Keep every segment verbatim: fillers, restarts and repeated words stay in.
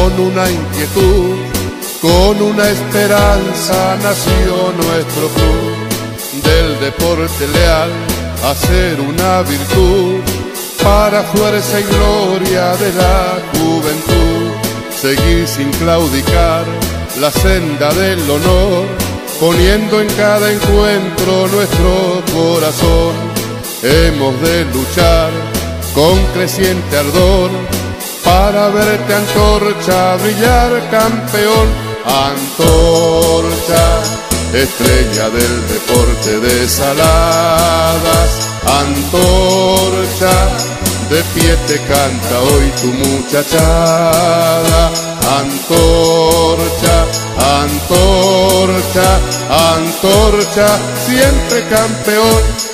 con una inquietud, con una esperanza nació nuestro club. Del deporte leal a ser una virtud, para fuerza y gloria de la juventud. Seguir sin claudicar la senda del honor, poniendo en cada encuentro nuestro corazón. Hemos de luchar con creciente ardor, para verte antorcha brillar, campeón. Antorcha, estrella del deporte de Saladas. Antorcha, de pie te canta hoy tu muchachada. Antorcha, antorcha, antorcha, siempre campeón.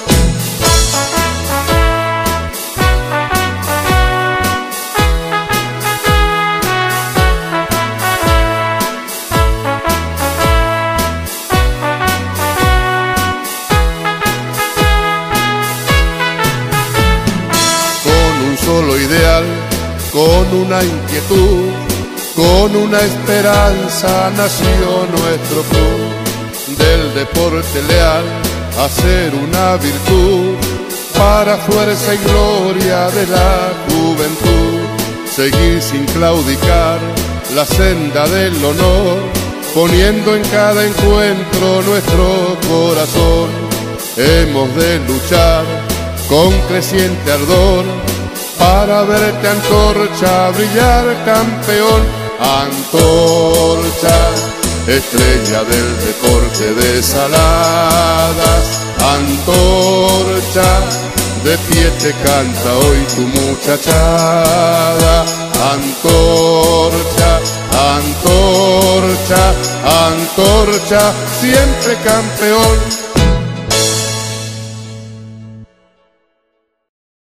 Solo ideal, con una inquietud, con una esperanza nació nuestro club. Del deporte leal a ser una virtud, para fuerza y gloria de la juventud. Seguir sin claudicar la senda del honor, poniendo en cada encuentro nuestro corazón. Hemos de luchar con creciente ardor, para verte antorcha brillar, campeón. Antorcha, estrella del deporte de Saladas. Antorcha, de pie te canta hoy tu muchachada. Antorcha, antorcha, antorcha, siempre campeón.